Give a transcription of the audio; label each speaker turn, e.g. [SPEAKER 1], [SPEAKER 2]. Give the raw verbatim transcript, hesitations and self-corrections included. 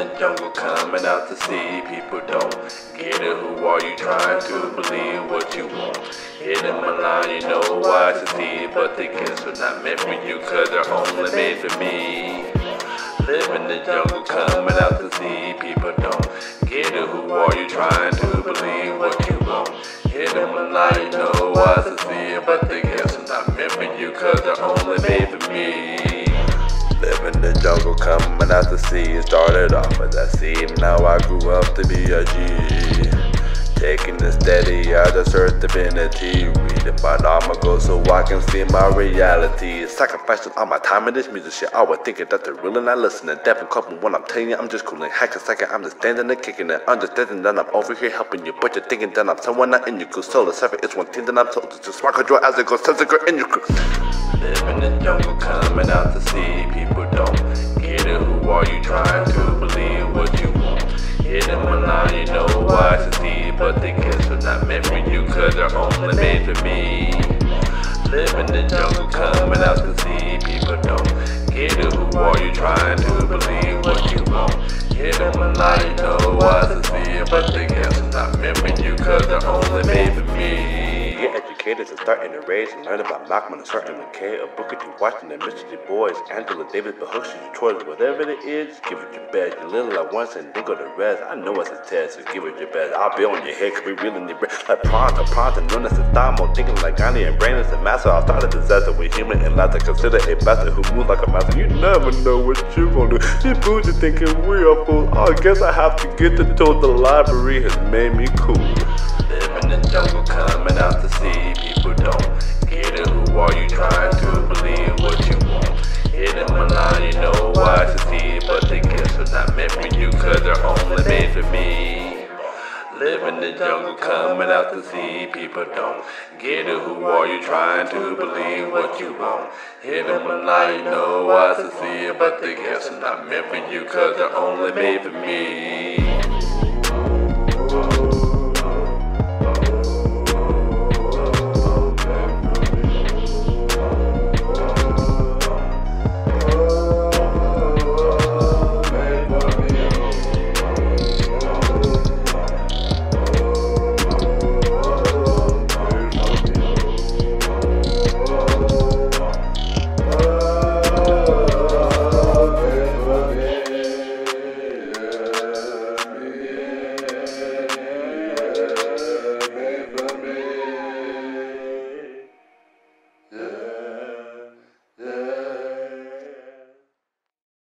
[SPEAKER 1] the jungle, coming out to see. People don't get it. Who are you trying to believe what you want? Hitting my line, you know why to see. But the gifts are not meant for you, cause they're only made for me. Live in the jungle, coming out to see. People don't get it. Who are you trying to believe what you want? Hitting my line, you know why to see. But the gifts are not meant for you, cause they're only made for me. Live in the jungle, coming out to sea. Started off as a seed, now I grew up to be a G. Taking it steady, I just heard divinity. Reading my armor go so I can see my reality. Sacrificing all my time in this music shit. I was thinking that they're real and I listening. Devin Copeland, when I'm telling you, I'm just coolin. Hackey Sackin I'm just standing and kicking it. Understanding that I'm over here helping you, but you're thinking that I'm someone not in your crew. Solar seven is one thing that I'm told to just spark a joy as it goes, sense a girl in your crew. Live in the jungle, coming out to see. People don't get it. Who are you trying to believe what you want? Hitting my line, you know why to see. But the gifts are not meant for you, cause they're only made for me. Live in the jungle, coming out to see. People don't get it. Who are you trying to believe what you want? Hitting my line, you know why to see. But the gifts are not meant for you, cause they're only made for me. Get educated and starting to raise and learn about Malcolm and certain McKay, a Booker T. Washington, Mister Du Bois, Angela Davis, but hooks you towards whatever it is, give it your best. You little at once and then go the rest. I know it's a test, so give it your best. I'll be on your head, cause we really need bread. Like prawns and prawns and known as a thymo, thinking like Gandhi and brain is a master. I'll start a disaster with human and laughter. Consider a bastard who moves like a master. You never know what you gonna do. This bougie thinking we are fools. I guess I have to get the toad. The library has made me cool. Live in the jungle, coming out to see. People don't get it. Who are you trying to believe what you want? Hitting my line, you know why to see. But the gifts are not meant for you, cause they're only made for me. Live in the jungle, coming out to see. People don't get it. Who are you trying to believe what you want? Hitting my line, you know why to see. But the gifts are not meant for you, cause they're only made for me.